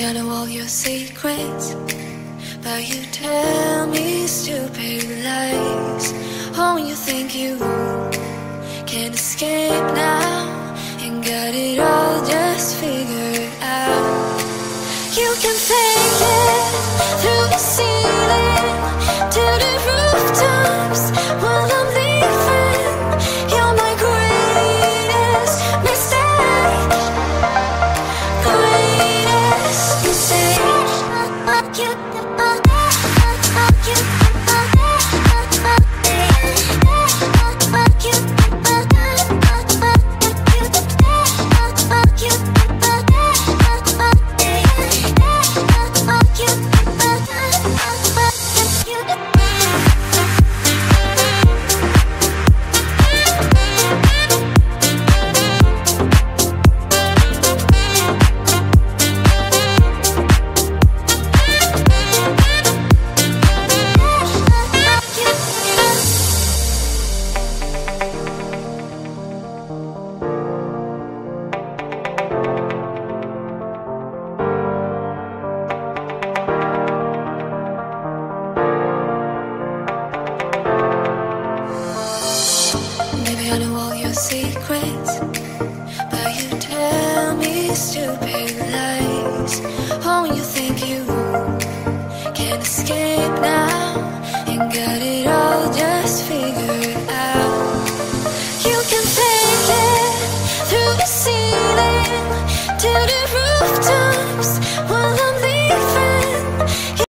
Maybe I know all your secrets, but you tell me stupid lies. Oh, you think you can escape now and got it all just figured out. You can fake it through the ceiling to the rooftops while I'm leaving. You're my greatest mistake, greatest mistake. Maybe I know all your secrets, but you tell me stupid lies. Oh, you think you can escape now and got it